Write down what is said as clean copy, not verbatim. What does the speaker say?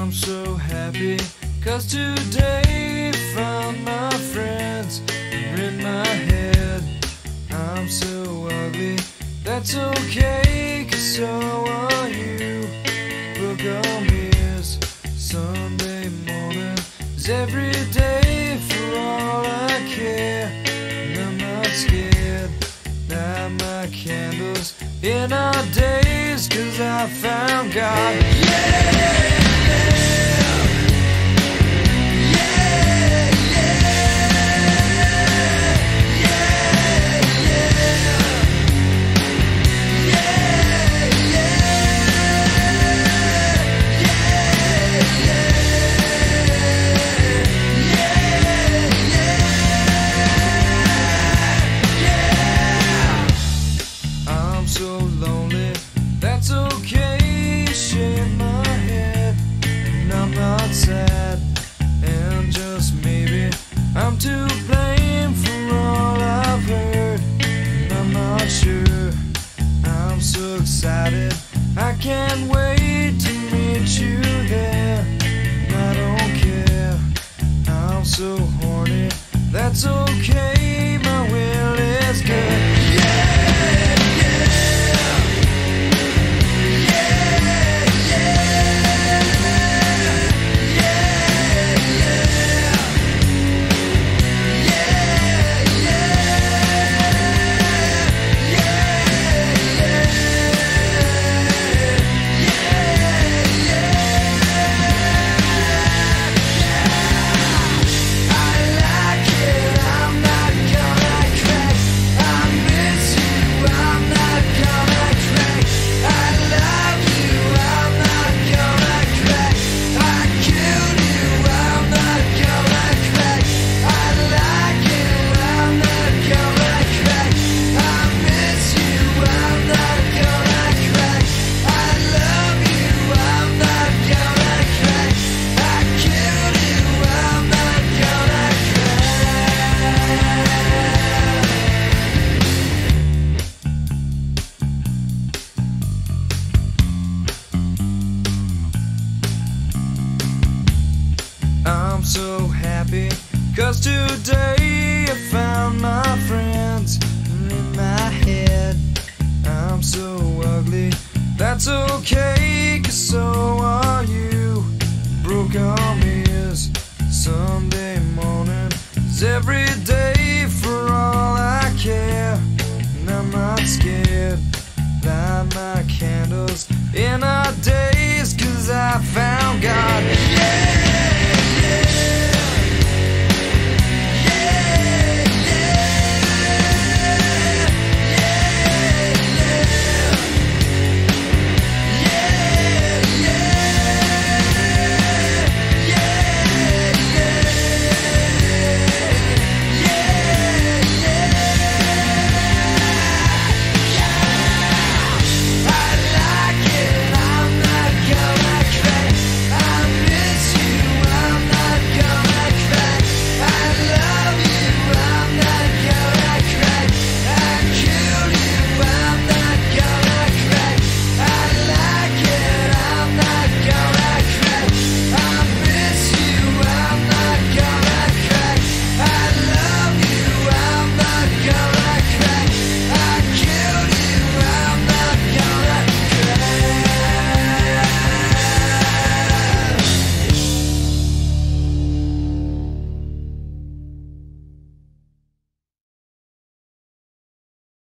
I'm so happy, 'cause today found my friends are in my head. I'm so ugly, that's okay, 'cause so are you. Book on is Sunday morning is every day for all I care. And I'm not scared, light my candles in our days, 'cause I found God. Yeah! So lonely, that's okay, shake my head, and I'm not sad, and just maybe I'm to blame for all I've heard, and I'm not sure. I'm so excited, I can't wait to meet you there, and I don't care, I'm so horny, that's okay.